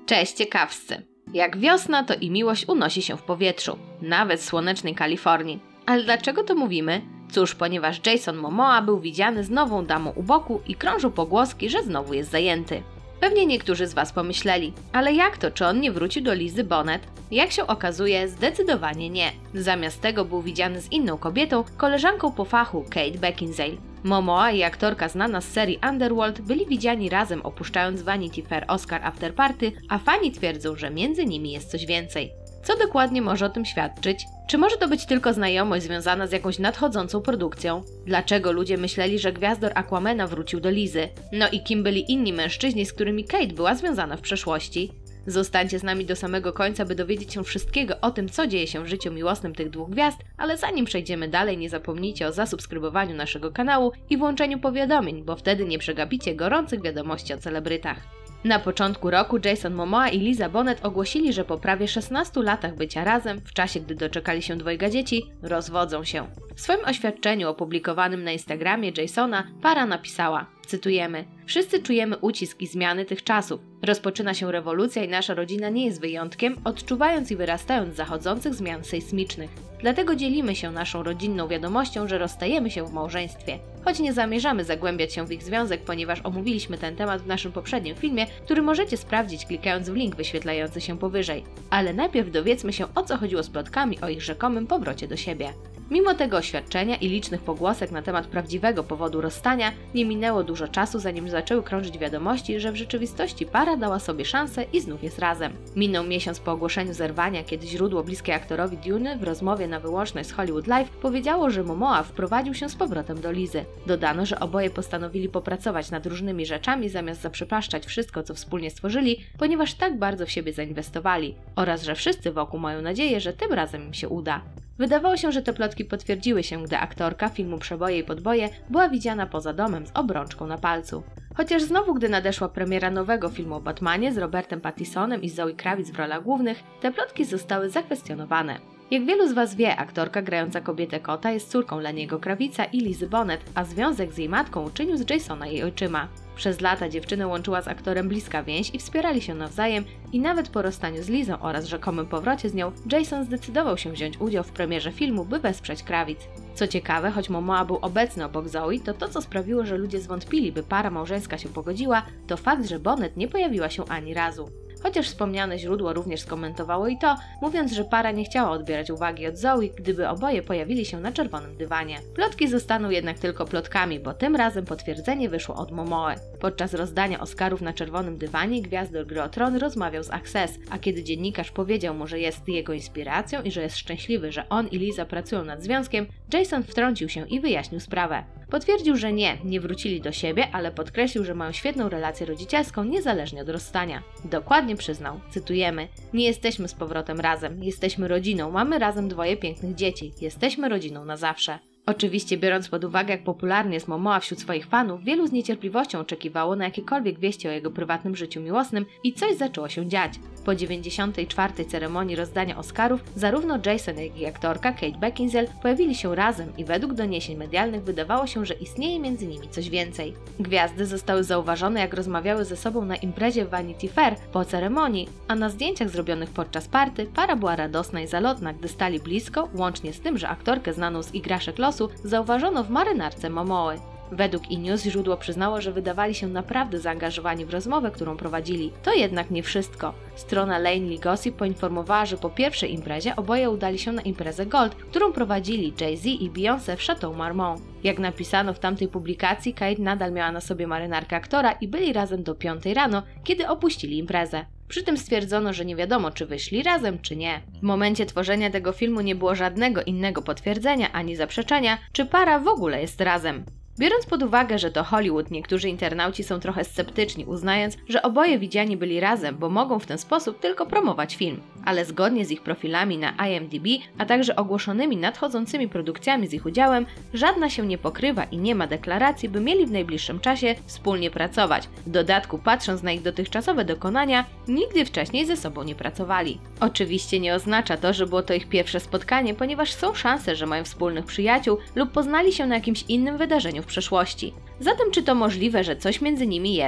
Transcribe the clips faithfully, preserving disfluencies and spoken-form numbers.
Cześć ciekawscy! Jak wiosna, to i miłość unosi się w powietrzu, nawet w słonecznej Kalifornii. Ale dlaczego to mówimy? Cóż, ponieważ Jason Momoa był widziany z nową damą u boku i krążą pogłoski, że znowu jest zajęty. Pewnie niektórzy z Was pomyśleli, ale jak to, czy on nie wrócił do Lizy Bonet? Jak się okazuje, zdecydowanie nie. Zamiast tego był widziany z inną kobietą, koleżanką po fachu Kate Beckinsale. Momoa i aktorka znana z serii Underworld byli widziani razem opuszczając Vanity Fair Oscar After Party, a fani twierdzą, że między nimi jest coś więcej. Co dokładnie może o tym świadczyć? Czy może to być tylko znajomość związana z jakąś nadchodzącą produkcją? Dlaczego ludzie myśleli, że gwiazdor Aquamana wrócił do Lizy? No i kim byli inni mężczyźni, z którymi Kate była związana w przeszłości? Zostańcie z nami do samego końca, by dowiedzieć się wszystkiego o tym, co dzieje się w życiu miłosnym tych dwóch gwiazd, ale zanim przejdziemy dalej, nie zapomnijcie o zasubskrybowaniu naszego kanału i włączeniu powiadomień, bo wtedy nie przegapicie gorących wiadomości o celebrytach. Na początku roku Jason Momoa i Liza Bonet ogłosili, że po prawie szesnastu latach bycia razem, w czasie gdy doczekali się dwojga dzieci, rozwodzą się. W swoim oświadczeniu opublikowanym na Instagramie Jasona para napisała, cytujemy: "Wszyscy czujemy ucisk i zmiany tych czasów. Rozpoczyna się rewolucja i nasza rodzina nie jest wyjątkiem, odczuwając i wyrastając z zachodzących zmian sejsmicznych. Dlatego dzielimy się naszą rodzinną wiadomością, że rozstajemy się w małżeństwie. Choć nie zamierzamy zagłębiać się w ich związek, ponieważ omówiliśmy ten temat w naszym poprzednim filmie, który możecie sprawdzić klikając w link wyświetlający się powyżej. Ale najpierw dowiedzmy się, o co chodziło z plotkami o ich rzekomym powrocie do siebie." Mimo tego oświadczenia i licznych pogłosek na temat prawdziwego powodu rozstania, nie minęło dużo czasu, zanim zaczęły krążyć wiadomości, że w rzeczywistości para dała sobie szansę i znów jest razem. Minął miesiąc po ogłoszeniu zerwania, kiedy źródło bliskie aktorowi Duny w rozmowie na wyłączność z Hollywood Live powiedziało, że Momoa wprowadził się z powrotem do Lizy. Dodano, że oboje postanowili popracować nad różnymi rzeczami zamiast zaprzepaszczać wszystko, co wspólnie stworzyli, ponieważ tak bardzo w siebie zainwestowali, oraz że wszyscy wokół mają nadzieję, że tym razem im się uda. Wydawało się, że te plotki potwierdziły się, gdy aktorka filmu Przeboje i podboje była widziana poza domem z obrączką na palcu. Chociaż znowu, gdy nadeszła premiera nowego filmu o Batmanie z Robertem Pattisonem i Zoe Kravitz w rolach głównych, te plotki zostały zakwestionowane. Jak wielu z Was wie, aktorka grająca kobietę kota jest córką Leniego Kravitza i Lizy Bonet, a związek z jej matką uczynił z Jasona jej ojczyma. Przez lata dziewczynę łączyła z aktorem bliska więź i wspierali się nawzajem i nawet po rozstaniu z Lizą oraz rzekomym powrocie z nią, Jason zdecydował się wziąć udział w premierze filmu, by wesprzeć Kravitz. Co ciekawe, choć Momoa był obecny obok Zoe, to to, co sprawiło, że ludzie zwątpili, by para małżeńska się pogodziła, to fakt, że Bonet nie pojawiła się ani razu. Chociaż wspomniane źródło również skomentowało i to, mówiąc, że para nie chciała odbierać uwagi od Zoe, gdyby oboje pojawili się na czerwonym dywanie. Plotki zostaną jednak tylko plotkami, bo tym razem potwierdzenie wyszło od Momoe. Podczas rozdania Oscarów na czerwonym dywanie gwiazdor Gry o Tron rozmawiał z Access, a kiedy dziennikarz powiedział mu, że jest jego inspiracją i że jest szczęśliwy, że on i Liza pracują nad związkiem, Jason wtrącił się i wyjaśnił sprawę. Potwierdził, że nie, nie wrócili do siebie, ale podkreślił, że mają świetną relację rodzicielską niezależnie od rozstania. Dokładnie przyznał, cytujemy: "Nie jesteśmy z powrotem razem, jesteśmy rodziną, mamy razem dwoje pięknych dzieci, jesteśmy rodziną na zawsze." Oczywiście, biorąc pod uwagę, jak popularny jest Momoa wśród swoich fanów, wielu z niecierpliwością oczekiwało na jakiekolwiek wieści o jego prywatnym życiu miłosnym i coś zaczęło się dziać. Po dziewięćdziesiątej czwartej ceremonii rozdania Oscarów zarówno Jason, jak i aktorka Kate Beckinsale pojawili się razem i według doniesień medialnych wydawało się, że istnieje między nimi coś więcej. Gwiazdy zostały zauważone, jak rozmawiały ze sobą na imprezie w Vanity Fair po ceremonii, a na zdjęciach zrobionych podczas party para była radosna i zalotna, gdy stali blisko, łącznie z tym, że aktorkę znaną z Igraszek Losu zauważono w marynarce Momoły. Według E! News źródło przyznało, że wydawali się naprawdę zaangażowani w rozmowę, którą prowadzili. To jednak nie wszystko. Strona Laney Gossip poinformowała, że po pierwszej imprezie oboje udali się na imprezę Gold, którą prowadzili Jay-Z i Beyoncé w Chateau Marmont. Jak napisano w tamtej publikacji, Kate nadal miała na sobie marynarkę aktora i byli razem do piątej rano, kiedy opuścili imprezę. Przy tym stwierdzono, że nie wiadomo, czy wyszli razem, czy nie. W momencie tworzenia tego filmu nie było żadnego innego potwierdzenia ani zaprzeczenia, czy para w ogóle jest razem. Biorąc pod uwagę, że to Hollywood, niektórzy internauci są trochę sceptyczni, uznając, że oboje widziani byli razem, bo mogą w ten sposób tylko promować film. Ale zgodnie z ich profilami na I M D B, a także ogłoszonymi nadchodzącymi produkcjami z ich udziałem, żadna się nie pokrywa i nie ma deklaracji, by mieli w najbliższym czasie wspólnie pracować. W dodatku, patrząc na ich dotychczasowe dokonania, nigdy wcześniej ze sobą nie pracowali. Oczywiście nie oznacza to, że było to ich pierwsze spotkanie, ponieważ są szanse, że mają wspólnych przyjaciół lub poznali się na jakimś innym wydarzeniu w przeszłości. Zatem czy to możliwe, że coś między nimi jest?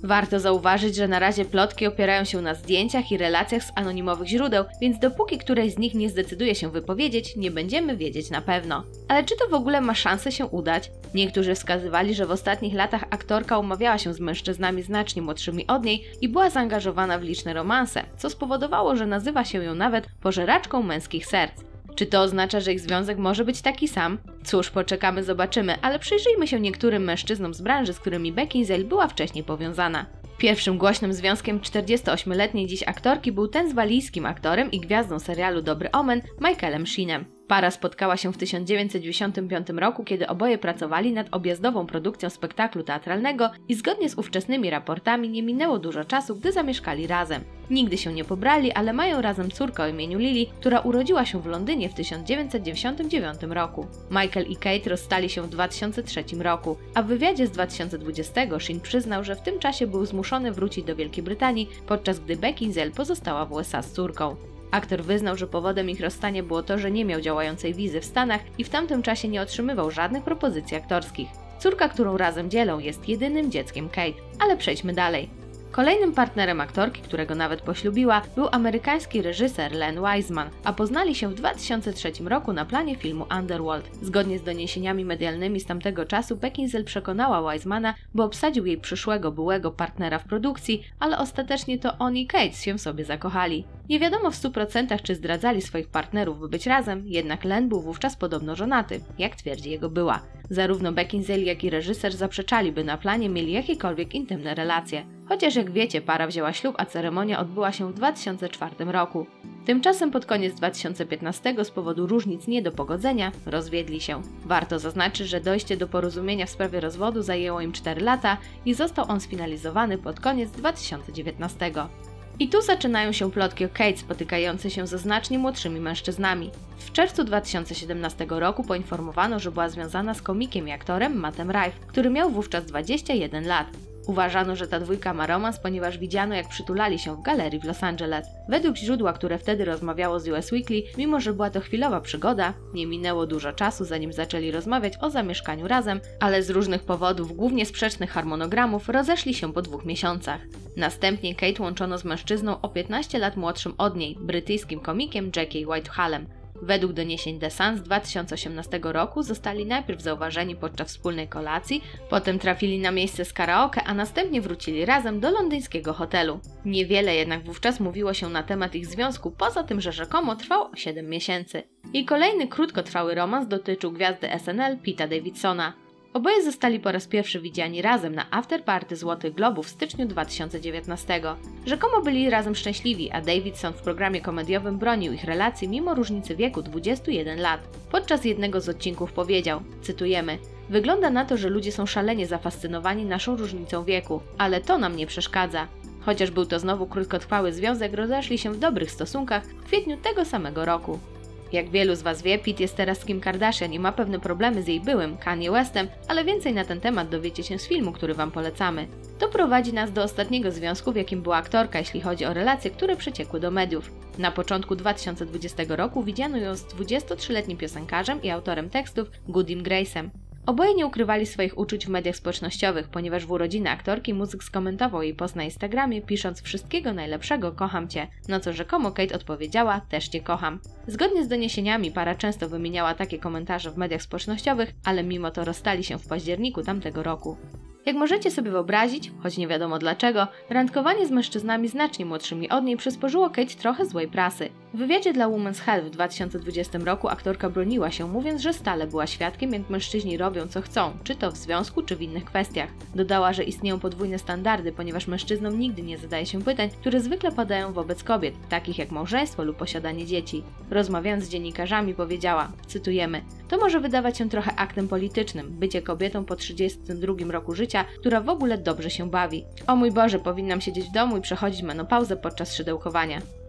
Warto zauważyć, że na razie plotki opierają się na zdjęciach i relacjach z anonimowych źródeł, więc dopóki któreś z nich nie zdecyduje się wypowiedzieć, nie będziemy wiedzieć na pewno. Ale czy to w ogóle ma szansę się udać? Niektórzy wskazywali, że w ostatnich latach aktorka umawiała się z mężczyznami znacznie młodszymi od niej i była zaangażowana w liczne romanse, co spowodowało, że nazywa się ją nawet pożeraczką męskich serc. Czy to oznacza, że ich związek może być taki sam? Cóż, poczekamy, zobaczymy, ale przyjrzyjmy się niektórym mężczyznom z branży, z którymi Beckinsale była wcześniej powiązana. Pierwszym głośnym związkiem czterdziestoośmioletniej dziś aktorki był ten z walijskim aktorem i gwiazdą serialu Dobry Omen, Michaelem Sheenem. Para spotkała się w tysiąc dziewięćset dziewięćdziesiątym piątym roku, kiedy oboje pracowali nad objazdową produkcją spektaklu teatralnego i zgodnie z ówczesnymi raportami nie minęło dużo czasu, gdy zamieszkali razem. Nigdy się nie pobrali, ale mają razem córkę o imieniu Lily, która urodziła się w Londynie w tysiąc dziewięćset dziewięćdziesiątym dziewiątym roku. Michael i Kate rozstali się w dwa tysiące trzecim roku, a w wywiadzie z dwa tysiące dwudziestego Sheen przyznał, że w tym czasie był zmuszony wrócić do Wielkiej Brytanii, podczas gdy Beckinsale pozostała w U S A z córką. Aktor wyznał, że powodem ich rozstania było to, że nie miał działającej wizy w Stanach i w tamtym czasie nie otrzymywał żadnych propozycji aktorskich. Córka, którą razem dzielą, jest jedynym dzieckiem Kate, ale przejdźmy dalej. Kolejnym partnerem aktorki, którego nawet poślubiła, był amerykański reżyser Len Wiseman, a poznali się w dwa tysiące trzecim roku na planie filmu Underworld. Zgodnie z doniesieniami medialnymi z tamtego czasu Beckinsale przekonała Wisemana, by obsadził jej przyszłego byłego partnera w produkcji, ale ostatecznie to on i Kate się w sobie zakochali. Nie wiadomo w stu procentach, czy zdradzali swoich partnerów, by być razem, jednak Len był wówczas podobno żonaty, jak twierdzi jego była. Zarówno Beckinsale, jak i reżyser zaprzeczali, by na planie mieli jakiekolwiek intymne relacje. Chociaż jak wiecie, para wzięła ślub, a ceremonia odbyła się w dwa tysiące czwartym roku. Tymczasem pod koniec dwa tysiące piętnastego z powodu różnic nie do pogodzenia rozwiedli się. Warto zaznaczyć, że dojście do porozumienia w sprawie rozwodu zajęło im cztery lata i został on sfinalizowany pod koniec dwa tysiące dziewiętnastego. I tu zaczynają się plotki o Kate spotykającej się ze znacznie młodszymi mężczyznami. W czerwcu dwa tysiące siedemnastego roku poinformowano, że była związana z komikiem i aktorem Mattem Rife, który miał wówczas dwadzieścia jeden lat. Uważano, że ta dwójka ma romans, ponieważ widziano, jak przytulali się w galerii w Los Angeles. Według źródła, które wtedy rozmawiało z U S Weekly, mimo że była to chwilowa przygoda, nie minęło dużo czasu, zanim zaczęli rozmawiać o zamieszkaniu razem, ale z różnych powodów, głównie sprzecznych harmonogramów, rozeszli się po dwóch miesiącach. Następnie Kate łączono z mężczyzną o piętnaście lat młodszym od niej, brytyjskim komikiem Jackie Whitehallem. Według doniesień The Sun z dwa tysiące osiemnastego roku zostali najpierw zauważeni podczas wspólnej kolacji, potem trafili na miejsce z karaoke, a następnie wrócili razem do londyńskiego hotelu. Niewiele jednak wówczas mówiło się na temat ich związku, poza tym, że rzekomo trwał siedem miesięcy. I kolejny krótkotrwały romans dotyczył gwiazdy S N L Pita Davidsona. Oboje zostali po raz pierwszy widziani razem na afterparty Złotych Globów w styczniu dwa tysiące dziewiętnastego. Rzekomo byli razem szczęśliwi, a Davidson w programie komediowym bronił ich relacji mimo różnicy wieku dwudziestu jeden lat. Podczas jednego z odcinków powiedział, cytujemy: "Wygląda na to, że ludzie są szalenie zafascynowani naszą różnicą wieku, ale to nam nie przeszkadza". Chociaż był to znowu krótkotrwały związek, rozeszli się w dobrych stosunkach w kwietniu tego samego roku. Jak wielu z Was wie, Pete jest teraz z Kim Kardashian i ma pewne problemy z jej byłym, Kanye Westem, ale więcej na ten temat dowiecie się z filmu, który Wam polecamy. To prowadzi nas do ostatniego związku, w jakim była aktorka, jeśli chodzi o relacje, które przeciekły do mediów. Na początku dwa tysiące dwudziestego roku widziano ją z dwudziestotrzyletnim piosenkarzem i autorem tekstów Goodim Grace'em. Oboje nie ukrywali swoich uczuć w mediach społecznościowych, ponieważ w urodziny aktorki muzyk skomentował jej post na Instagramie, pisząc: "Wszystkiego najlepszego, kocham Cię", na co rzekomo Kate odpowiedziała: "Też Cię kocham". Zgodnie z doniesieniami para często wymieniała takie komentarze w mediach społecznościowych, ale mimo to rozstali się w październiku tamtego roku. Jak możecie sobie wyobrazić, choć nie wiadomo dlaczego, randkowanie z mężczyznami znacznie młodszymi od niej przysporzyło Kate trochę złej prasy. W wywiadzie dla Women's Health w dwa tysiące dwudziestym roku aktorka broniła się, mówiąc, że stale była świadkiem, jak mężczyźni robią co chcą, czy to w związku, czy w innych kwestiach. Dodała, że istnieją podwójne standardy, ponieważ mężczyznom nigdy nie zadaje się pytań, które zwykle padają wobec kobiet, takich jak małżeństwo lub posiadanie dzieci. Rozmawiając z dziennikarzami powiedziała, cytujemy: "To może wydawać się trochę aktem politycznym, bycie kobietą po trzydziestym drugim roku życia, która w ogóle dobrze się bawi. O mój Boże, powinnam siedzieć w domu i przechodzić menopauzę podczas szydełkowania".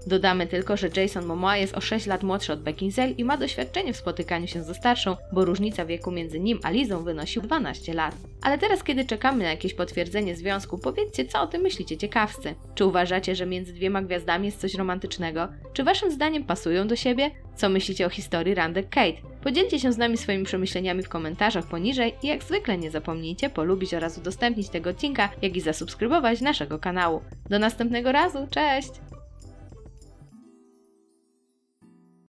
Dodamy tylko, że Jason Momoa jest o sześć lat młodszy od Beckinsale i ma doświadczenie w spotykaniu się ze starszą, bo różnica wieku między nim a Lizą wynosi dwanaście lat. Ale teraz, kiedy czekamy na jakieś potwierdzenie związku, powiedzcie, co o tym myślicie ciekawscy. Czy uważacie, że między dwiema gwiazdami jest coś romantycznego? Czy waszym zdaniem pasują do siebie? Co myślicie o historii randek Kate? Podzielcie się z nami swoimi przemyśleniami w komentarzach poniżej i jak zwykle nie zapomnijcie polubić oraz udostępnić tego odcinka, jak i zasubskrybować naszego kanału. Do następnego razu, cześć!